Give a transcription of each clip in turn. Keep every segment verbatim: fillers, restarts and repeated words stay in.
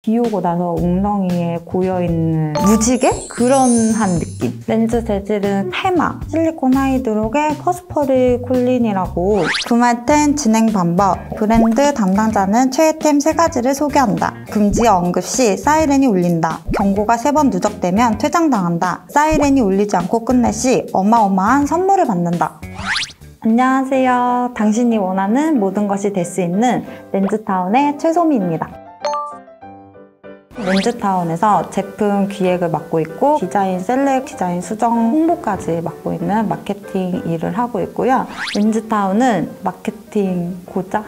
비 오고 나서 웅덩이에 고여있는 무지개? 그런 한 느낌. 렌즈 재질은 해마, 실리콘 하이드록의 퍼스퍼리 콜린이라고. 구말텐 진행 방법. 브랜드 담당자는 최애템 세 가지를 소개한다. 금지 언급 시 사이렌이 울린다. 경고가 세 번 누적되면 퇴장당한다. 사이렌이 울리지 않고 끝낼 시 어마어마한 선물을 받는다. 안녕하세요. 당신이 원하는 모든 것이 될 수 있는 렌즈타운의 최소미입니다. 렌즈타운에서 제품 기획을 맡고 있고 디자인 셀렉, 디자인 수정, 홍보까지 맡고 있는 마케팅 일을 하고 있고요. 렌즈타운은 마케팅 고자?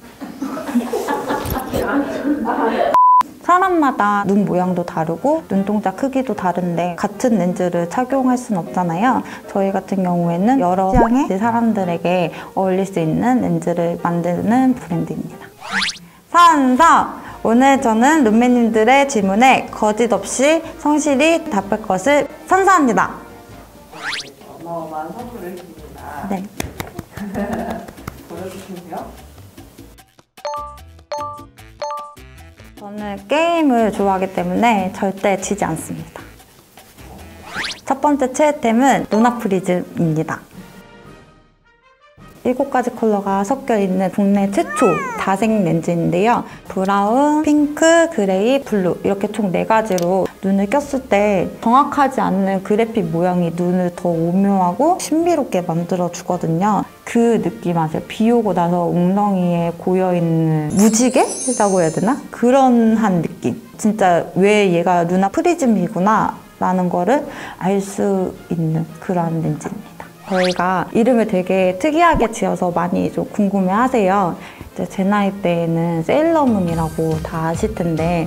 사람마다 눈 모양도 다르고 눈동자 크기도 다른데 같은 렌즈를 착용할 수는 없잖아요. 저희 같은 경우에는 여러 취향의 사람들에게 어울릴 수 있는 렌즈를 만드는 브랜드입니다. 선서! 오늘 저는 룸메님들의 질문에 거짓 없이 성실히 답할 것을 선서합니다. 어마어마한 선물을 드립니다. 네. 보여주시고요. 저는 게임을 좋아하기 때문에 절대 지지 않습니다. 첫 번째 최애템은 루나 프리즘입니다. 일곱 가지 컬러가 섞여있는 국내 최초 다색 렌즈인데요. 브라운, 핑크, 그레이, 블루 이렇게 총 네 가지로 눈을 꼈을 때 정확하지 않는 그래픽 모양이 눈을 더 오묘하고 신비롭게 만들어주거든요. 그 느낌 아세요? 비 오고 나서 웅덩이에 고여있는 무지개라고 해야 되나? 그런 한 느낌. 진짜 왜 얘가 루나 프리즘이구나 라는 거를 알 수 있는 그런 렌즈입니다. 저희가 이름을 되게 특이하게 지어서 많이 좀 궁금해하세요. 이제 제 나이 때에는 세일러문이라고 다 아실 텐데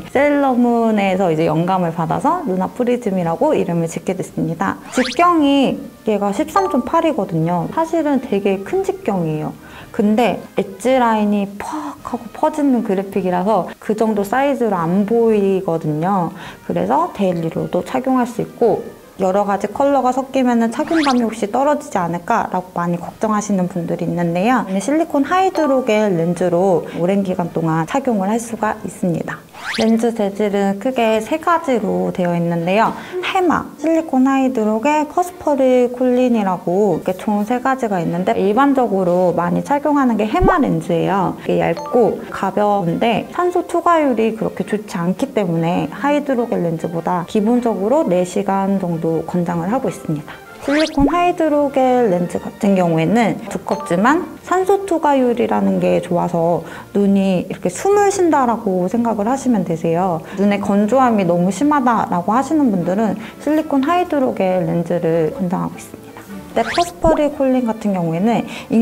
세일러문에서 이제 영감을 받아서 루나 프리즘이라고 이름을 짓게 됐습니다. 직경이 얘가 십삼 점 팔이거든요. 사실은 되게 큰 직경이에요. 근데 엣지 라인이 퍽 하고 퍼지는 그래픽이라서 그 정도 사이즈로 안 보이거든요. 그래서 데일리로도 착용할 수 있고 여러 가지 컬러가 섞이면 착용감이 혹시 떨어지지 않을까라고 많이 걱정하시는 분들이 있는데요. 실리콘 하이드록의 렌즈로 오랜 기간 동안 착용을 할 수가 있습니다. 렌즈 재질은 크게 세 가지로 되어 있는데요. 해마, 실리콘 하이드록의 퍼스퍼리 콜린이라고 이렇게 총 세 가지가 있는데 일반적으로 많이 착용하는 게 해마 렌즈예요. 이게 얇고 가벼운데 산소 투과율이 그렇게 좋지 않기 때문에 하이드록의 렌즈보다 기본적으로 네 시간 정도 권장을 하고 있습니다. 실리콘 하이드록의 렌즈 같은 경우에는 두껍지만 산소 투과율이라는 게 좋아서 눈이 이렇게 숨을 쉰다라고 생각을 하시면 되세요. 눈에 건조함이 너무 심하다라고 하시는 분들은 실리콘 하이드록의 렌즈를 권장하고 있습니다. 근데 퍼스퍼리 콜린 같은 경우에는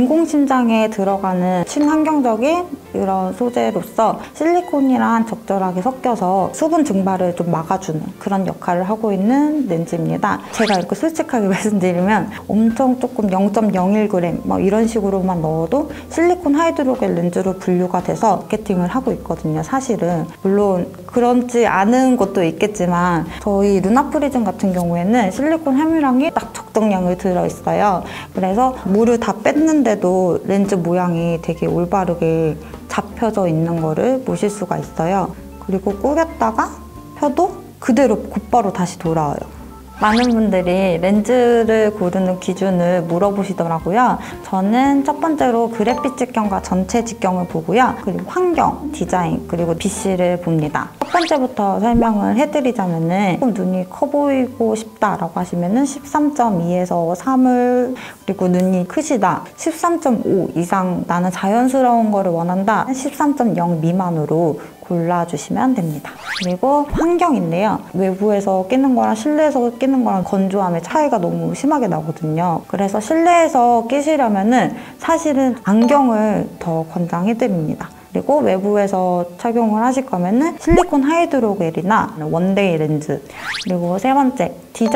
인공심장에 들어가는 친환경적인 이런 소재로서 실리콘이랑 적절하게 섞여서 수분 증발을 좀 막아주는 그런 역할을 하고 있는 렌즈입니다. 제가 이렇게 솔직하게 말씀드리면 엄청 조금 영 점 영일 그램 뭐 이런 식으로만 넣어도 실리콘 하이드록의 렌즈로 분류가 돼서 마케팅을 하고 있거든요. 사실은 물론 그렇지 않은 것도 있겠지만 저희 루나 프리즘 같은 경우에는 실리콘 함유량이 딱 적정량을 들어있어요. 그래서 물을 다 뺐는데도 렌즈 모양이 되게 올바르게 잡혀져 있는 거를 보실 수가 있어요. 그리고 꾸겼다가 펴도 그대로 곧바로 다시 돌아와요. 많은 분들이 렌즈를 고르는 기준을 물어보시더라고요. 저는 첫 번째로 그래픽 직경과 전체 직경을 보고요. 그리고 환경, 디자인, 그리고 빛을 봅니다. 첫 번째부터 설명을 해드리자면은 조금 눈이 커 보이고 싶다라고 하시면은 십삼 점 이에서 삼을 그리고 눈이 크시다. 십삼 점 오 이상 나는 자연스러운 거를 원한다. 십삼 점 영 미만으로 골라주시면 됩니다. 그리고 환경인데요. 외부에서 끼는 거랑 실내에서 끼는 거랑 건조함의 차이가 너무 심하게 나거든요. 그래서 실내에서 끼시려면은 사실은 안경을 더 권장해드립니다. 그리고 외부에서 착용을 하실 거면은 실리콘 하이드로겔이나 원데이 렌즈. 그리고 세 번째,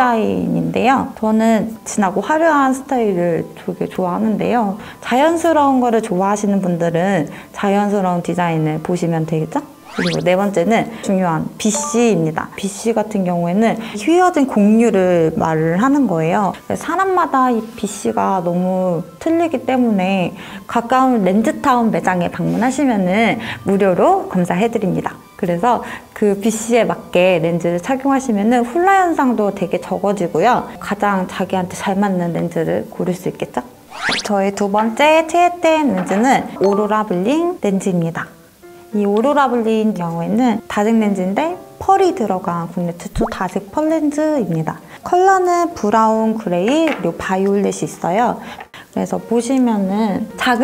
디자인인데요. 저는 진하고 화려한 스타일을 되게 좋아하는데요. 자연스러운 거를 좋아하시는 분들은 자연스러운 디자인을 보시면 되겠죠? 그리고 네 번째는 중요한 빛이입니다. 빛이 같은 경우에는 휘어진 곡류를 말을 하는 거예요. 사람마다 이 빛이가 너무 틀리기 때문에 가까운 렌즈타운 매장에 방문하시면 무료로 검사해드립니다. 그래서 그 빛시에 맞게 렌즈를 착용하시면 훌라 현상도 되게 적어지고요. 가장 자기한테 잘 맞는 렌즈를 고를 수 있겠죠? 저희 두 번째 최애템 렌즈는 오로라 블링 렌즈입니다. 이 오로라 블링 경우에는 다색 렌즈인데 펄이 들어간 국내 최초 다색 펄 렌즈입니다. 컬러는 브라운, 그레이, 그리고 바이올렛이 있어요. 그래서 보시면은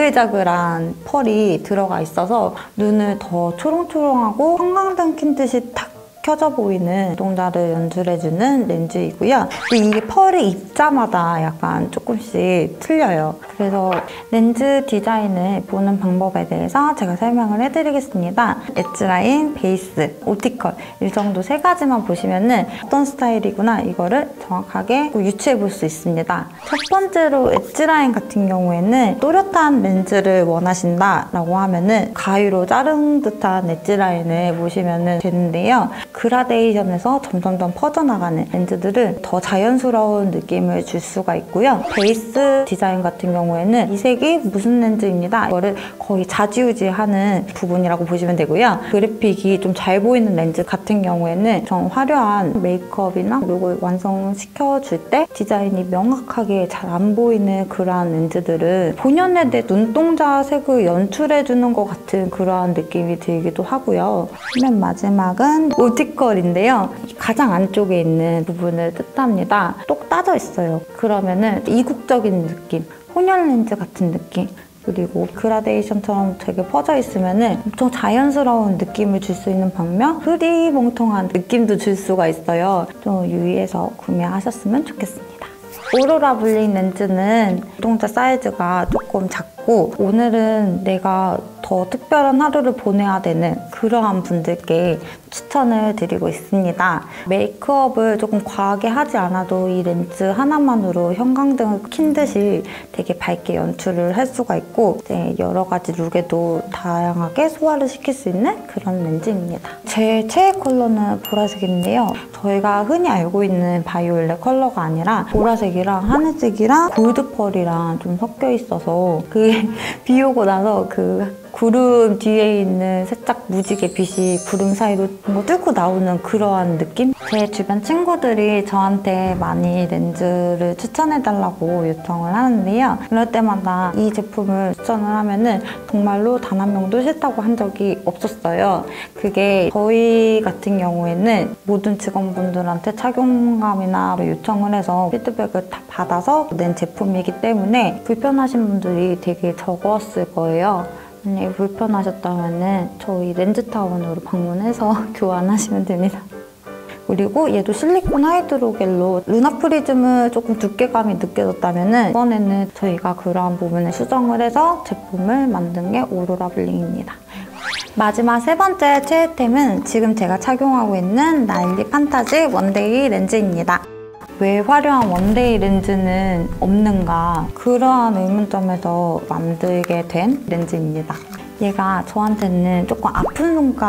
자글자글한 펄이 들어가 있어서 눈을 더 초롱초롱하고 형광등 킨 듯이 탁 켜져 보이는 눈동자를 연출해주는 렌즈이고요. 이게 펄이 입자마다 약간 조금씩 틀려요. 그래서 렌즈 디자인을 보는 방법에 대해서 제가 설명을 해드리겠습니다. 엣지라인, 베이스, 오티컬 이 정도 세 가지만 보시면은 어떤 스타일이구나 이거를 정확하게 유추해 볼 수 있습니다. 첫 번째로 엣지라인 같은 경우에는 또렷한 렌즈를 원하신다라고 하면은 가위로 자른 듯한 엣지라인을 보시면 되는데요. 그라데이션에서 점점점 퍼져나가는 렌즈들은 더 자연스러운 느낌을 줄 수가 있고요. 베이스 디자인 같은 경우에는 이 색이 무슨 렌즈입니다. 이거를 거의 좌지우지하는 부분이라고 보시면 되고요. 그래픽이 좀 잘 보이는 렌즈 같은 경우에는 좀 화려한 메이크업이나 그리고 완성시켜줄 때 디자인이 명확하게 잘 안 보이는 그러한 렌즈들은 본연의 내 눈동자 색을 연출해주는 것 같은 그러한 느낌이 들기도 하고요. 맨 마지막은 오티컬인데요. 가장 안쪽에 있는 부분을 뜻합니다. 똑 따져 있어요. 그러면은 이국적인 느낌, 혼혈 렌즈 같은 느낌, 그리고 그라데이션처럼 되게 퍼져 있으면은 엄청 자연스러운 느낌을 줄 수 있는 반면 흐리멍텅한 느낌도 줄 수가 있어요. 좀 유의해서 구매하셨으면 좋겠습니다. 오로라 블링 렌즈는 눈동자 사이즈가 조금 작고 오늘은 내가 더 특별한 하루를 보내야 되는 그러한 분들께 추천을 드리고 있습니다. 메이크업을 조금 과하게 하지 않아도 이 렌즈 하나만으로 형광등을 킨 듯이 되게 밝게 연출을 할 수가 있고 이제 여러 가지 룩에도 다양하게 소화를 시킬 수 있는 그런 렌즈입니다. 제 최애 컬러는 보라색인데요. 저희가 흔히 알고 있는 바이올렛 컬러가 아니라 보라색이랑 하늘색이랑 골드펄이랑 좀 섞여 있어서 그게 비 오고 나서 그 구름 뒤에 있는 살짝 무지개 빛이 구름 사이로 뭐 뚫고 나오는 그러한 느낌? 제 주변 친구들이 저한테 많이 렌즈를 추천해달라고 요청을 하는데요. 그럴 때마다 이 제품을 추천을 하면은 정말로 단 한 명도 싫다고 한 적이 없었어요. 그게 저희 같은 경우에는 모든 직원분들한테 착용감이나 요청을 해서 피드백을 다 받아서 낸 제품이기 때문에 불편하신 분들이 되게 적었을 거예요. 만약에 불편하셨다면 저희 렌즈타운으로 방문해서 교환하시면 됩니다. 그리고 얘도 실리콘 하이드로겔로 루나 프리즘을 조금 두께감이 느껴졌다면 이번에는 저희가 그러한 부분을 수정을 해서 제품을 만든 게 오로라 블링입니다. 마지막 세 번째 최애템은 지금 제가 착용하고 있는 나일리 판타지 원데이 렌즈입니다. 왜 화려한 원데이 렌즈는 없는가 그러한 의문점에서 만들게 된 렌즈입니다. 얘가 저한테는 조금 아픈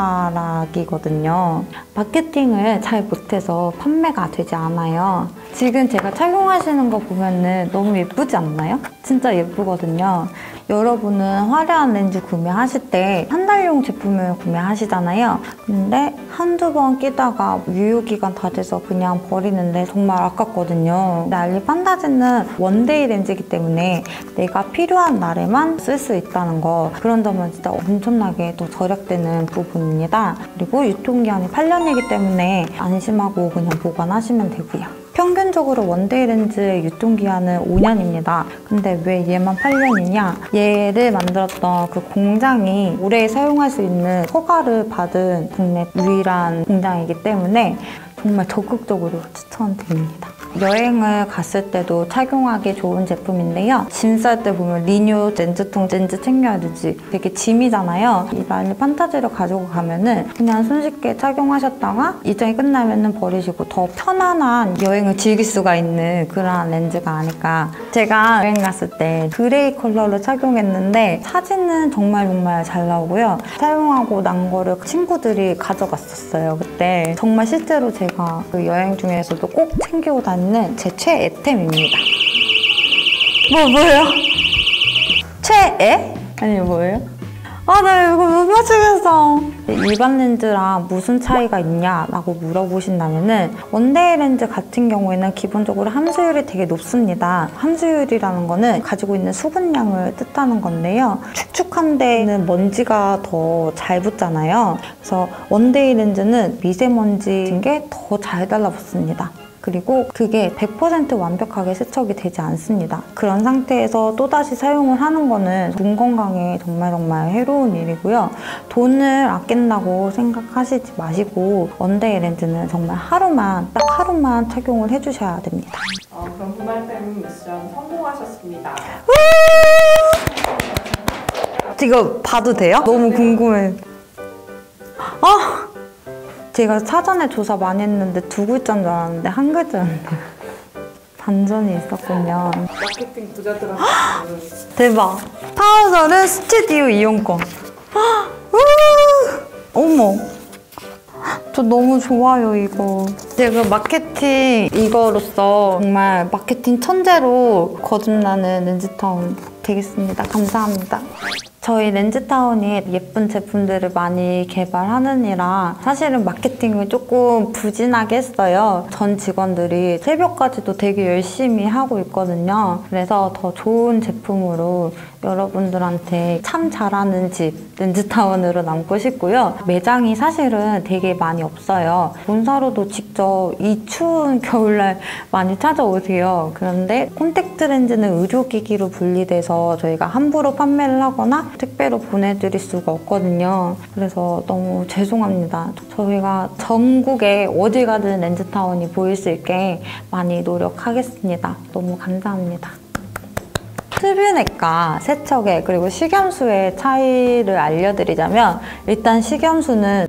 손가락이거든요. 마케팅을 잘 못해서 판매가 되지 않아요. 지금 제가 착용하시는 거 보면은 너무 예쁘지 않나요? 진짜 예쁘거든요. 여러분은 화려한 렌즈 구매하실 때 한 달용 제품을 구매하시잖아요. 근데 한두 번 끼다가 유효기간 다 돼서 그냥 버리는데 정말 아깝거든요. 나일리 판타지는 원데이 렌즈이기 때문에 내가 필요한 날에만 쓸 수 있다는 거 그런 점은 진짜 엄청나게 또 절약되는 부분입니다. 그리고 유통기한이 팔 년이기 때문에 안심하고 그냥 보관하시면 되고요. 평균적으로 원데이 렌즈의 유통기한은 오 년입니다. 근데 왜 얘만 팔 년이냐? 얘를 만들었던 그 공장이 오래 사용할 수 있는 허가를 받은 국내 유일한 공장이기 때문에 정말 적극적으로 추천드립니다. 여행을 갔을 때도 착용하기 좋은 제품인데요. 짐 쌀 때 보면 리뉴 렌즈통 렌즈 챙겨야 되지. 되게 짐이잖아요. 이 나일리 판타지를 가지고 가면은 그냥 손쉽게 착용하셨다가 일정이 끝나면은 버리시고 더 편안한 여행을 즐길 수가 있는 그런 렌즈가 아닐까. 제가 여행 갔을 때 그레이 컬러를 착용했는데 사진은 정말 정말 잘 나오고요. 사용하고 난 거를 친구들이 가져갔었어요. 그때 정말 실제로 제가 그 여행 중에서도 꼭 챙기고 다니는 제 최애템입니다. 뭐 뭐예요? 최애? 아니 뭐예요? 아, 나 이거 못 맞추겠어. 일반 렌즈랑 무슨 차이가 있냐라고 물어보신다면은 원데이 렌즈 같은 경우에는 기본적으로 함수율이 되게 높습니다. 함수율이라는 거는 가지고 있는 수분량을 뜻하는 건데요. 축축한 데는 먼지가 더 잘 붙잖아요. 그래서 원데이 렌즈는 미세먼지인 게 더 잘 달라붙습니다. 그리고 그게 백 퍼센트 완벽하게 세척이 되지 않습니다. 그런 상태에서 또다시 사용을 하는 거는 눈 건강에 정말 정말 해로운 일이고요. 돈을 아낀다고 생각하시지 마시고 원데이 렌즈는 정말 하루만, 딱 하루만 착용을 해주셔야 됩니다. 어, 그럼 부말팸 미션 성공하셨습니다. 이거 봐도 돼요? 너무 궁금해. 아! 제가 사전에 조사 많이 했는데 두 글자인 줄 알았는데 한 글자였네요. 반전이 있었군요. 마케팅 부자 들어갔어요. 대박! 파우더는 스튜디오 이용권. 어머! 저 너무 좋아요, 이거. 제가 마케팅 이거로서 정말 마케팅 천재로 거듭나는 렌즈타운 되겠습니다. 감사합니다. 저희 렌즈타운이 예쁜 제품들을 많이 개발하느니라 사실은 마케팅을 조금 부진하게 했어요. 전 직원들이 새벽까지도 되게 열심히 하고 있거든요. 그래서 더 좋은 제품으로 여러분들한테 참 잘하는 집 렌즈타운으로 남고 싶고요. 매장이 사실은 되게 많이 없어요. 본사로도 직접 이 추운 겨울날 많이 찾아오세요. 그런데 콘택트 렌즈는 의료기기로 분리돼서 저희가 함부로 판매를 하거나 택배로 보내드릴 수가 없거든요. 그래서 너무 죄송합니다. 저희가 전국에 어디 가든 렌즈타운이 보일 수 있게 많이 노력하겠습니다. 너무 감사합니다. 흡유내과, 세척의 그리고 식염수의 차이를 알려드리자면 일단 식염수는